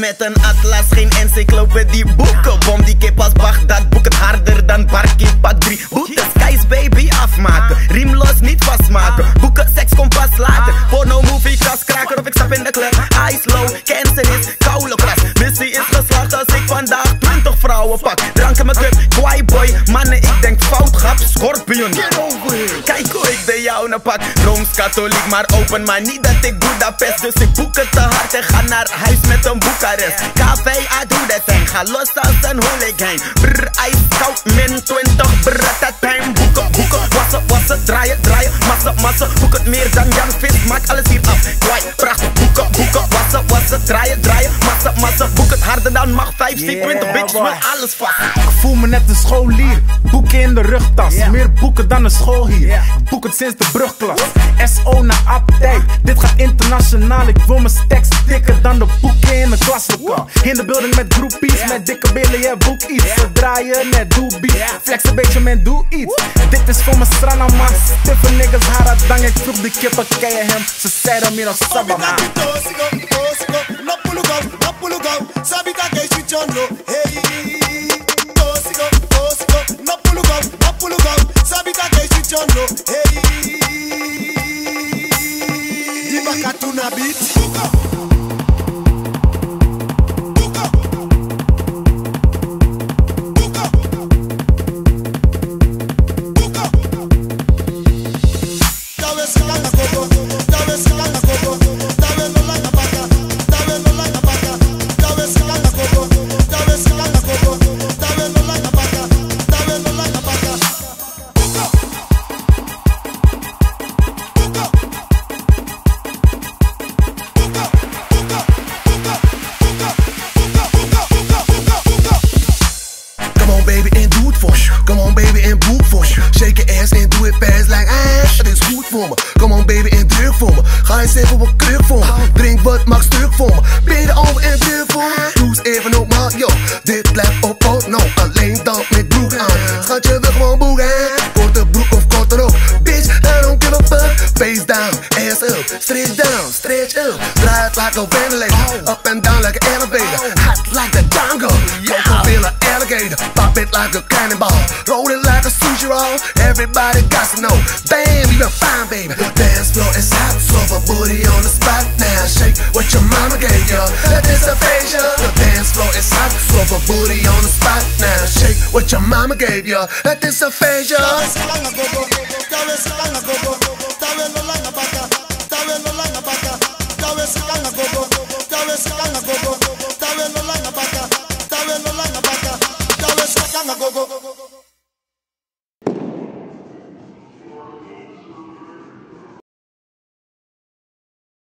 met een atlas, geen encyclopedie. Boekenbom, die kip als Bagdad. Boek het harder dan Barkie, pak 3 boetes. Skies baby afmaken, riem los niet vastmaken. Boeken, seks, kompas later. Porno, movie, kaskraker of ik stap in de club. Ice low, cancer is, koude kras. Missie is geslacht als ik vandaag 20 vrouwen pak. Drank in mijn cup, kwaai boy. Mannen, ik denk fout, grap, schorpioen. Kijk hoe ik de jouwe pak. Rooms-katholiek, maar open, maar niet dat ik Budapest. Dus ik boek het te hard en ga naar huis met een Boekarest. KV uit hoe dat zijn, ga los als een hooligan. Brr, ijskoud, min 20, brr, tatijn. Boeken, boeken, wassen, wassen, draaien, draaien. Massa, massa, boek het meer dan Jan Vis. Maak alles hier af, kwaai, prachtig. Boeken, boeken, wassen, wassen, draaien, draaien. Massa, massa, boek het harder dan mag 15, 20, bitch, maar alles vast. Ik voel me net een scholier, boeken in de rugtas. Meer boeken dan een school hier, ik boek het sinds de brugklas. SO naar aptijk, dit gaat internationaal. Ik wil mijn stacks dikker dan de boeken in de klaslokaal. In de building met groepies, met dikke billen, yeah, boek iets. Ze draaien net, doe beat, flex een beetje, man, doe iets. Dit is voor mijn strana, man, stiffe niggas, haradang. Ik vroeg die kippen, ken je hem? Ze zeiden meer dan Sabama. Sabita que chichondo, hey. Sabita que chichondo, hey. Di bakatuna beat. Come on baby en boek voor me. Shake your ass and do it fast like ass. Het is goed voor me. Come on baby en druk voor me. Ga eens even op kruk voor me. Drink wat, maak stuk voor me. Ben je over en druk voor me? Doe eens even op maar yo. Dit blijft op out no. Alleen dan met broek aan. Schatje wil gewoon boeken. Korte broek of korte rok. Bitch, I don't give a fuck. Face down, ass up. Stretch down, stretch up. Draai het like a ventilator. Up and down like an elevator. Hot like the Django. Coco feel an alligator. Pop it like a cannonball. Roll it like a sushi roll. Everybody got to know. Bam, you been fine, baby. The dance floor is hot, so a booty on the spot now. Shake what your mama gave you. That is a facial. The dance floor is hot, so a booty on the spot now. Shake what your mama gave you. That is a facial.